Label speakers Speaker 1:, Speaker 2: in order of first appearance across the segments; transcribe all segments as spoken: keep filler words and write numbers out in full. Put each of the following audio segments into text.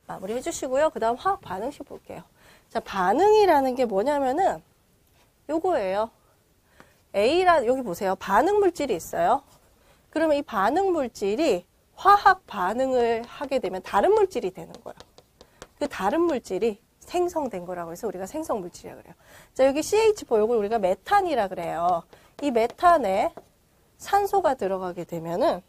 Speaker 1: 마무리 해주시고요. 그 다음 화학 반응식 볼게요. 자, 반응이라는 게 뭐냐면은 요거예요. A라, 여기 보세요. 반응 물질이 있어요. 그러면 이 반응 물질이 화학 반응을 하게 되면 다른 물질이 되는 거예요. 그 다른 물질이 생성된 거라고 해서 우리가 생성 물질이라고 그래요. 자, 여기 씨에이치 사, 요걸 우리가 메탄이라 그래요. 이 메탄에 산소가 들어가게 되면은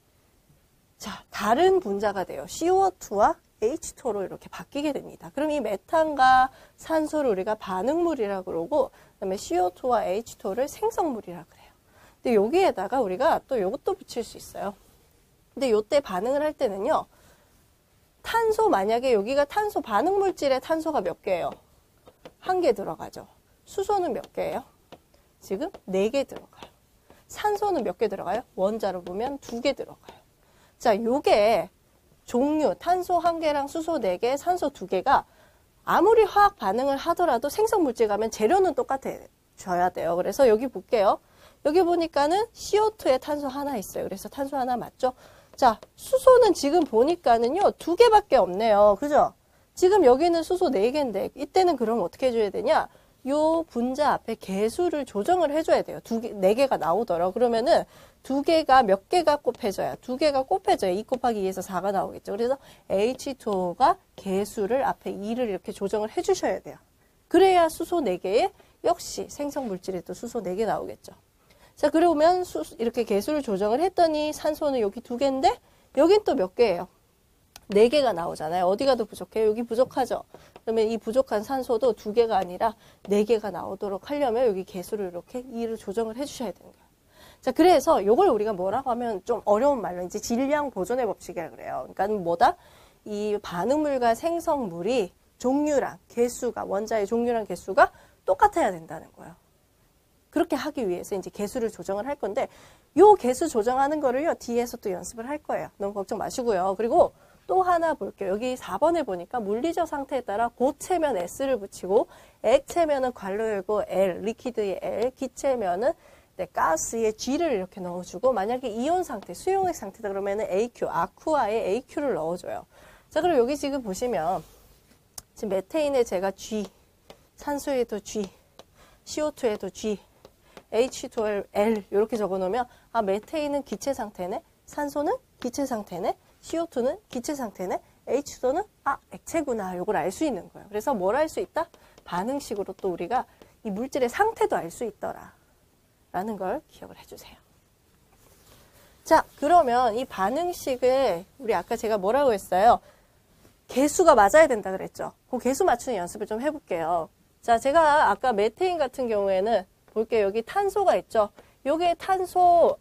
Speaker 1: 자, 다른 분자가 돼요. 씨오 투와 에이치 투로 이렇게 바뀌게 됩니다. 그럼 이 메탄과 산소를 우리가 반응물이라고 그러고, 그다음에 씨오 투와 에이치 투를 생성물이라고 그래요. 근데 여기에다가 우리가 또 요것도 붙일 수 있어요. 근데 요때 반응을 할 때는요, 탄소, 만약에 여기가 탄소, 반응물질에 탄소가 몇 개예요? 한 개 들어가죠. 수소는 몇 개예요? 지금 네 개 들어가요. 산소는 몇 개 들어가요? 원자로 보면 두 개 들어가요. 자, 요게 종류, 탄소 한 개랑 수소 네 개, 산소 두 개가 아무리 화학 반응을 하더라도 생성물질 가면 재료는 똑같아져야 돼요. 그래서 여기 볼게요. 여기 보니까는 씨오 투에 탄소 하나 있어요. 그래서 탄소 하나 맞죠? 자, 수소는 지금 보니까는요, 두 개밖에 없네요. 그죠? 지금 여기는 수소 네 개인데, 이때는 그럼 어떻게 해줘야 되냐? 요 분자 앞에 개수를 조정을 해줘야 돼요. 두 개, 네 개가 나오더라고. 그러면은 두 개가 몇 개가 곱해져야, 두 개가 곱해져야 이 곱하기 이에서 사가 나오겠죠. 그래서 에이치 투오가 개수를 앞에 이를 이렇게 조정을 해주셔야 돼요. 그래야 수소 네 개에 역시 생성물질에도 수소 네 개 나오겠죠. 자, 그러면 수, 이렇게 개수를 조정을 했더니 산소는 여기 두 개인데, 여긴 또 몇 개예요? 네 개가 나오잖아요. 어디가 더 부족해요? 여기 부족하죠? 그러면 이 부족한 산소도 두 개가 아니라 네 개가 나오도록 하려면 여기 개수를 이렇게 이를 조정을 해주셔야 되는 거예요. 자, 그래서 요걸 우리가 뭐라고 하면 좀 어려운 말로 이제 질량 보존의 법칙이라고 그래요. 그러니까 뭐다? 이 반응물과 생성물이 종류랑 개수가, 원자의 종류랑 개수가 똑같아야 된다는 거예요. 그렇게 하기 위해서 이제 개수를 조정을 할 건데, 요 개수 조정하는 거를요, 뒤에서 또 연습을 할 거예요. 너무 걱정 마시고요. 그리고 또 하나 볼게요. 여기 사 번에 보니까 물리적 상태에 따라 고체면 S를 붙이고, 액체면은 괄호 열고 L, 리퀴드의 L, 기체면은 네, 가스의 G를 이렇게 넣어주고, 만약에 이온 상태, 수용액 상태다 그러면은 에이큐, 아쿠아에 에이큐를 넣어줘요. 자, 그럼 여기 지금 보시면, 지금 메테인에 제가 G, 산소에도 G, 씨오 투에도 G, 에이치 투 엘 이렇게 적어놓으면 아, 메테인은 기체 상태네, 산소는 기체 상태네, 씨오 투는 기체 상태네, 에이치 투는 아, 액체구나, 이걸 알 수 있는 거예요. 그래서 뭘 알 수 있다? 반응식으로 또 우리가 이 물질의 상태도 알 수 있더라 라는 걸 기억을 해주세요. 자, 그러면 이 반응식을 우리 아까 제가 뭐라고 했어요? 개수가 맞아야 된다 그랬죠. 그 개수 맞추는 연습을 좀 해볼게요. 자, 제가 아까 메테인 같은 경우에는 볼게요. 여기 탄소가 있죠. 여기에 탄소가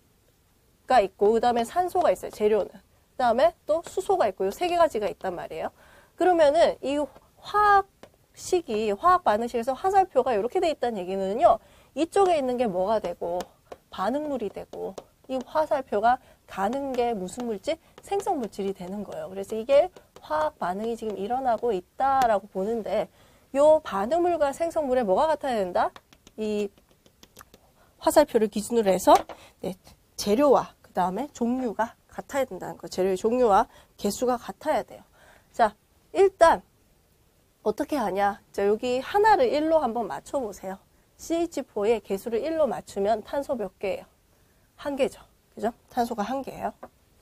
Speaker 1: 있고, 그 다음에 산소가 있어요. 재료는. 그 다음에 또 수소가 있고, 이 세 가지가 있단 말이에요. 그러면은 이 화학식이, 화학 반응식에서 화살표가 이렇게 돼 있다는 얘기는요, 이쪽에 있는 게 뭐가 되고, 반응물이 되고, 이 화살표가 가는 게 무슨 물질? 생성물질이 되는 거예요. 그래서 이게 화학 반응이 지금 일어나고 있다라고 보는데, 요 반응물과 생성물에 뭐가 같아야 된다? 이 화살표를 기준으로 해서 네, 재료와 그 다음에 종류가 같아야 된다는 거. 재료의 종류와 개수가 같아야 돼요. 자, 일단 어떻게 하냐? 자, 여기 하나를 일로 한번 맞춰보세요. 씨에이치 사에 개수를 일로 맞추면 탄소 몇 개예요? 한 개죠. 그죠? 탄소가 한 개예요.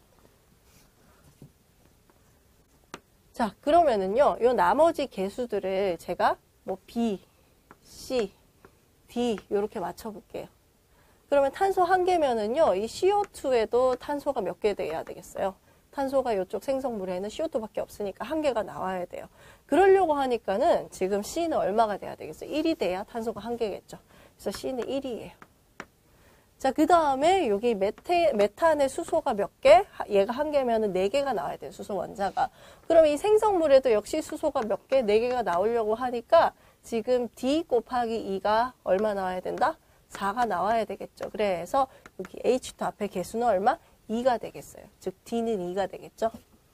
Speaker 1: 자, 그러면은요, 요 나머지 개수들을 제가 뭐 B, C, D 이렇게 맞춰볼게요. 그러면 탄소 한 개면은요, 이 씨오 투에도 탄소가 몇 개 돼야 되겠어요? 탄소가 이쪽 생성물에는 씨오 투밖에 없으니까 한 개가 나와야 돼요. 그러려고 하니까는 지금 C는 얼마가 돼야 되겠어요? 일이 돼야 탄소가 한 개겠죠. 그래서 C는 일이에요. 자, 그 다음에 여기 메테, 메탄의 수소가 몇 개? 얘가 한 개면은 네 개가 나와야 돼요. 수소 원자가. 그럼 이 생성물에도 역시 수소가 몇 개? 네 개가 나오려고 하니까 지금 D 곱하기 이가 얼마 나와야 된다? 사가 나와야 되겠죠. 그래서 여기 에이치 투 앞에 개수는 얼마? 이가 되겠어요. 즉 D는 이가 되겠죠.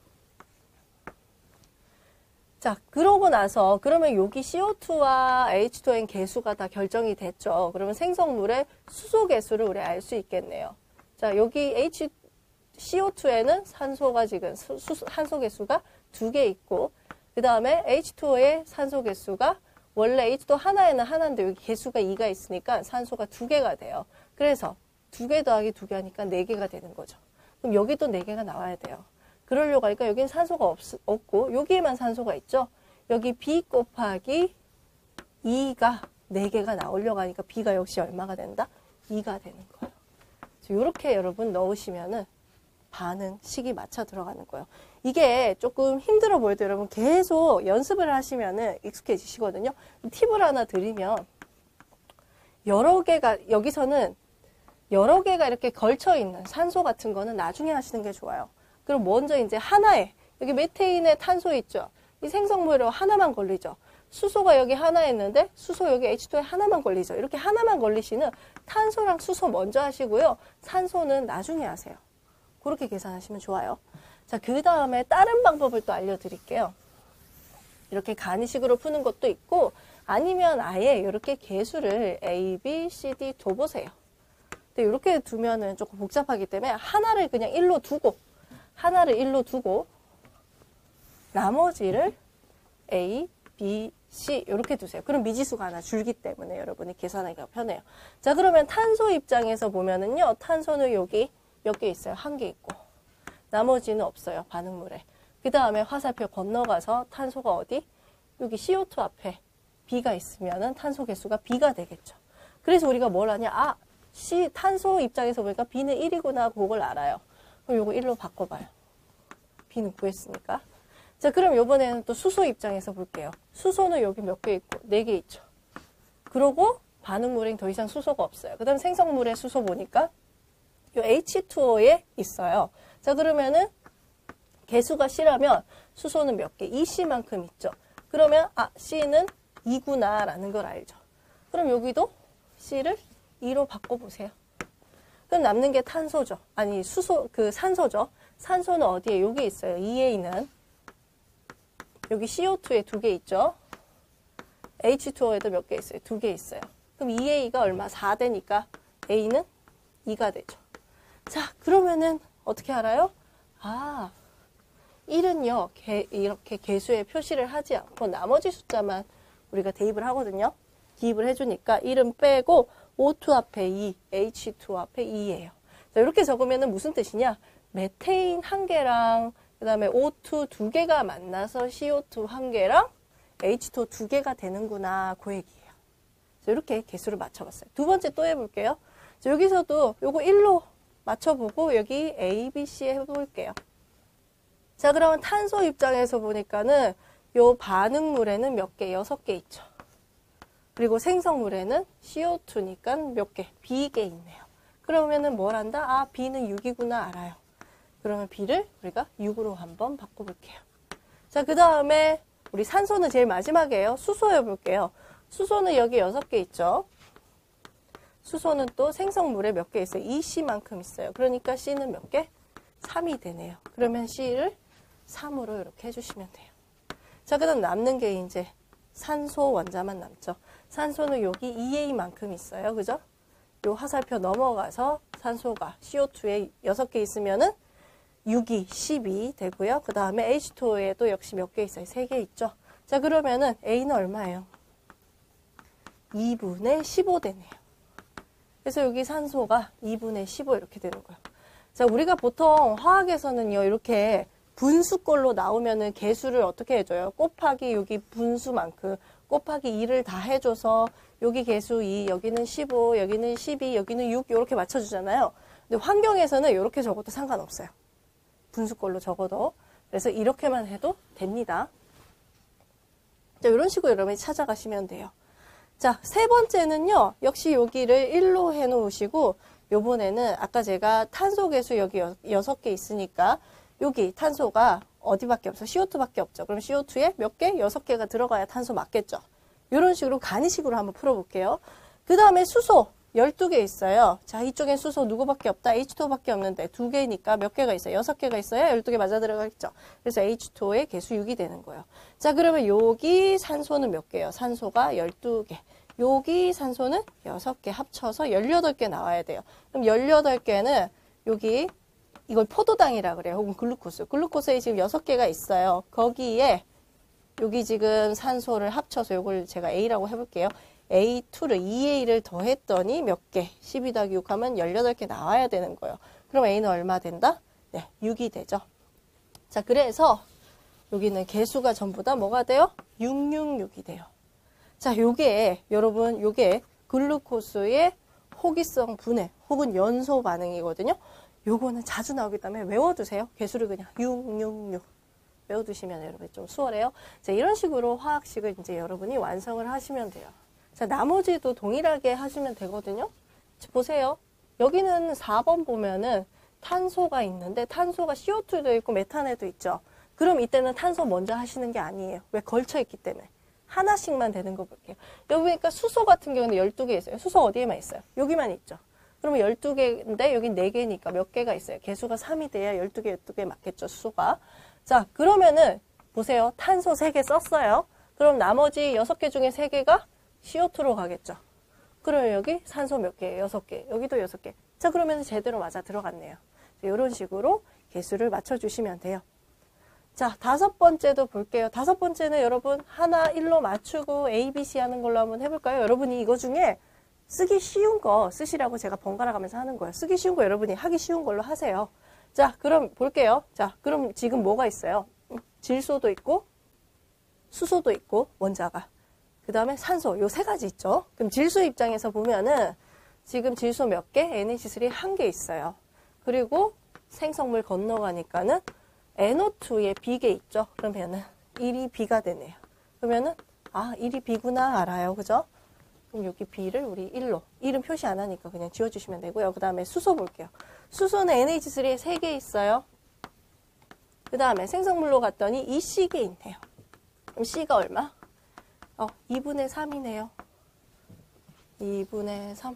Speaker 1: 자, 그러고 나서 그러면 여기 씨오 투와 에이치 투엔 개수가 다 결정이 됐죠. 그러면 생성물의 수소 개수를 우리 알 수 있겠네요. 자, 여기 H 씨오투에는 산소가 지금 수, 수, 산소 개수가 두 개 있고, 그 다음에 에이치투오의 산소 개수가 원래 에이치투오 하나에는 하나인데 여기 개수가 이가 있으니까 산소가 두 개가 돼요. 그래서 두 개 더하기 두 개 하니까 네 개가 되는 거죠. 그럼 여기도 네 개가 나와야 돼요. 그러려고 하니까 여기는 산소가 없, 없고 여기에만 산소가 있죠. 여기 B 곱하기 이가 네 개가 나오려고 하니까 B가 역시 얼마가 된다? 이가 되는 거예요. 이렇게 여러분 넣으시면은 반응식이 맞춰 들어가는 거예요. 이게 조금 힘들어 보여도 여러분 계속 연습을 하시면은 익숙해지시거든요. 팁을 하나 드리면 여러 개가 여기서는 여러 개가 이렇게 걸쳐 있는 산소 같은 거는 나중에 하시는 게 좋아요. 그럼 먼저 이제 하나에 여기 메테인에 탄소 있죠. 이 생성물로 하나만 걸리죠. 수소가 여기 하나 있는데 수소 여기 에이치투오에 하나만 걸리죠. 이렇게 하나만 걸리시는 탄소랑 수소 먼저 하시고요. 산소는 나중에 하세요. 그렇게 계산하시면 좋아요. 자, 그 다음에 다른 방법을 또 알려드릴게요. 이렇게 간이식으로 푸는 것도 있고 아니면 아예 이렇게 개수를 A, B, C, D 둬보세요. 근데 이렇게 두면은 조금 복잡하기 때문에 하나를 그냥 일로 두고 하나를 일로 두고 나머지를 A, B, C 이렇게 두세요. 그럼 미지수가 하나 줄기 때문에 여러분이 계산하기가 편해요. 자, 그러면 탄소 입장에서 보면은요. 탄소는 여기 몇 개 있어요? 한 개 있고 나머지는 없어요. 반응물에. 그 다음에 화살표 건너가서 탄소가 어디? 여기 씨오투 앞에 B가 있으면은 탄소 개수가 B가 되겠죠. 그래서 우리가 뭘 하냐? 아, C, 탄소 입장에서 보니까 B는 일이구나 그걸 알아요. 그럼 요거 일로 바꿔봐요. B는 구했으니까. 자, 그럼 요번에는 또 수소 입장에서 볼게요. 수소는 여기 몇 개 있고 네 개 있죠. 그러고 반응물엔 더 이상 수소가 없어요. 그 다음 생성물의 수소 보니까 요 에이치투오에 있어요. 자, 그러면은 개수가 C라면 수소는 몇 개? 이 씨만큼 있죠. 그러면 아, C는 이구나 라는 걸 알죠. 그럼 여기도 C를 이로 바꿔보세요. 그럼 남는 게 탄소죠. 아니 수소, 그 산소죠. 산소는 어디에? 여기 있어요. 이에이는 여기 씨오투에 두 개 있죠. 에이치투오에도 몇 개 있어요? 두 개 있어요. 그럼 이에이가 얼마? 사 되니까 A는 이가 되죠. 자, 그러면은 어떻게 알아요? 아, 일은요, 개, 이렇게 개수에 표시를 하지 않고 나머지 숫자만 우리가 대입을 하거든요. 기입을 해주니까 일은 빼고 오투 앞에 이, 에이치투오 앞에 이예요. 자, 이렇게 적으면은 무슨 뜻이냐? 메테인 한 개랑 그 다음에 오투 두 개가 만나서 씨오투 한 개랑 에이치투오 두 개가 되는구나 그 얘기예요. 자, 이렇게 개수를 맞춰봤어요. 두 번째 또 해볼게요. 자, 여기서도 요거 일로 맞춰보고 여기 A, B, C 해볼게요. 자, 그러면 탄소 입장에서 보니까는 요 반응물에는 몇 개? 여섯 개 있죠. 그리고 생성물에는 씨오투니까 몇 개? B개 있네요. 그러면은 뭘 한다? 아, B는 육이구나 알아요. 그러면 B를 우리가 육으로 한번 바꿔볼게요. 자, 그 다음에 우리 산소는 제일 마지막이에요. 수소 해볼게요. 수소는 여기 여섯 개 있죠. 수소는 또 생성물에 몇 개 있어요? 이 씨만큼 있어요. 그러니까 C는 몇 개? 삼이 되네요. 그러면 C를 삼으로 이렇게 해주시면 돼요. 자, 그 다음 남는 게 이제 산소 원자만 남죠. 산소는 여기 이에이만큼 있어요. 그죠? 요 화살표 넘어가서 산소가 씨오투에 여섯 개 있으면은 육이 십이 되고요. 그 다음에 에이치투오에도 역시 몇 개 있어요? 세 개 있죠. 자, 그러면은 A는 얼마예요? 이분의 십오 되네요. 그래서 여기 산소가 이분의 십오 이렇게 되는 거예요. 자, 우리가 보통 화학에서는요, 이렇게 분수꼴로 나오면은 개수를 어떻게 해줘요? 곱하기 여기 분수만큼 곱하기 이를 다 해줘서 여기 개수 이, 여기는 십오, 여기는 십이, 여기는 육 이렇게 맞춰주잖아요. 근데 환경에서는 이렇게 적어도 상관없어요. 분수꼴로 적어도. 그래서 이렇게만 해도 됩니다. 자, 이런 식으로 여러분이 찾아가시면 돼요. 자, 세 번째는요. 역시 여기를 일로 해놓으시고 요번에는 아까 제가 탄소 개수 여기 여섯 개 있으니까 여기 탄소가 어디밖에 없어? 씨오투밖에 없죠. 그럼 씨오투에 몇 개? 여섯 개가 들어가야 탄소 맞겠죠. 이런 식으로 간이식으로 한번 풀어볼게요. 그 다음에 수소 열두 개 있어요. 자, 이쪽엔 수소 누구밖에 없다? 에이치투오밖에 없는데 두 개니까 몇 개가 있어요? 여섯 개가 있어야 열두 개 맞아 들어가겠죠. 그래서 에이치투오의 개수 육이 되는 거예요. 자, 그러면 여기 산소는 몇 개예요? 산소가 열두 개. 여기 산소는 여섯 개 합쳐서 열여덟 개 나와야 돼요. 그럼 열여덟 개는 여기 이걸 포도당이라 그래요. 혹은 글루코스. 글루코스에 지금 여섯 개가 있어요. 거기에 여기 지금 산소를 합쳐서 이걸 제가 A라고 해볼게요. 에이 투를 이 에이를 더했더니 몇 개? 십이 더하기 육 하면 열여덟 개 나와야 되는 거예요. 그럼 A는 얼마 된다? 네, 육이 되죠. 자, 그래서 여기는 개수가 전부 다 뭐가 돼요? 육백육십육이 돼요. 자, 요게 여러분 요게 글루코스의 호기성 분해 혹은 연소 반응이거든요. 요거는 자주 나오기 때문에 외워두세요. 개수를 그냥 육백육십육 외워두시면 여러분 좀 수월해요. 자, 이런 식으로 화학식을 이제 여러분이 완성을 하시면 돼요. 자, 나머지도 동일하게 하시면 되거든요. 자, 보세요. 여기는 사 번 보면은 탄소가 있는데 탄소가 씨 오 투도 있고 메탄에도 있죠. 그럼 이때는 탄소 먼저 하시는 게 아니에요. 왜? 걸쳐 있기 때문에. 하나씩만 되는 거 볼게요. 여기 보니까 수소 같은 경우는 열두 개 있어요. 수소 어디에만 있어요? 여기만 있죠. 그러면 열두 개인데 여기 네 개니까 몇 개가 있어요? 개수가 삼이 돼야 열두 개, 열두 개 맞겠죠, 수소가. 자, 그러면은 보세요. 탄소 세 개 썼어요. 그럼 나머지 여섯 개 중에 세 개가 씨 오 투로 가겠죠. 그러면 여기 산소 몇 개? 여섯 개. 여기도 여섯 개. 자, 그러면 제대로 맞아 들어갔네요. 이런 식으로 개수를 맞춰주시면 돼요. 자, 다섯 번째도 볼게요. 다섯 번째는 여러분 하나, 일로 맞추고 A, B, C 하는 걸로 한번 해볼까요? 여러분이 이거 중에 쓰기 쉬운 거 쓰시라고 제가 번갈아 가면서 하는 거예요. 쓰기 쉬운 거 여러분이 하기 쉬운 걸로 하세요. 자, 그럼 볼게요. 자, 그럼 지금 뭐가 있어요? 질소도 있고 수소도 있고 원자가. 그 다음에 산소 요 세 가지 있죠. 그럼 질소 입장에서 보면은 지금 질소 몇 개? 엔 에이치 쓰리 한 개 있어요. 그리고 생성물 건너가니까는 엔 오 투에 B개 있죠. 그러면은 일이 B가 되네요. 그러면은 아 일이 B구나 알아요. 그죠? 그럼 여기 B를 우리 일로 이름 표시 안 하니까 그냥 지워주시면 되고요. 그 다음에 수소 볼게요. 수소는 엔 에이치 쓰리에 세 개 있어요. 그 다음에 생성물로 갔더니 이 C개 있네요. 그럼 C가 얼마? 어, 이분의 삼이네요. 이분의 삼.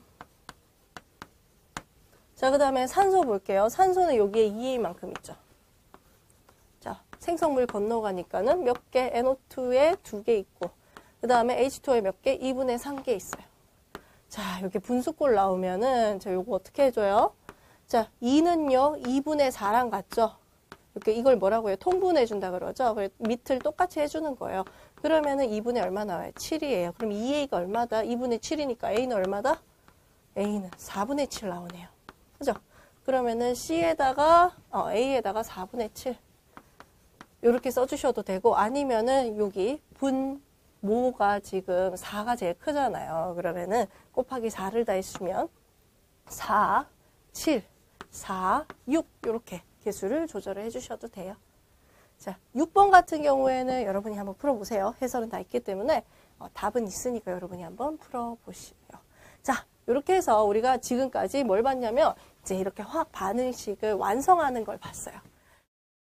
Speaker 1: 자, 그 다음에 산소 볼게요. 산소는 여기에 이 에이만큼 있죠. 자, 생성물 건너가니까는 몇 개? 엔 오 투에 두 개 있고, 그 다음에 에이치 투오에 몇 개? 이분의 삼 개 있어요. 자, 여기 분수꼴 나오면은, 자, 요거 어떻게 해줘요? 자, 이는요, 이분의 사랑 같죠? 이렇게 이걸 뭐라고 해요? 통분해준다 그러죠? 그래, 밑을 똑같이 해주는 거예요. 그러면은 이분의 얼마 나와요? 칠이에요. 그럼 이 에이가 얼마다? 이분의 칠이니까 A는 얼마다? A는 사분의 칠 나오네요. 그죠? 그러면은 C에다가, 어, A에다가 사분의 칠. 요렇게 써주셔도 되고, 아니면은 여기 분, 모가 지금 사가 제일 크잖아요. 그러면은 곱하기 사를 다 해주면 사, 칠, 사, 육 요렇게 개수를 조절을 해주셔도 돼요. 자, 육 번 같은 경우에는 여러분이 한번 풀어보세요. 해설은 다 있기 때문에 어, 답은 있으니까 여러분이 한번 풀어보시고요. 자, 이렇게 해서 우리가 지금까지 뭘 봤냐면 이제 이렇게 화학 반응식을 완성하는 걸 봤어요.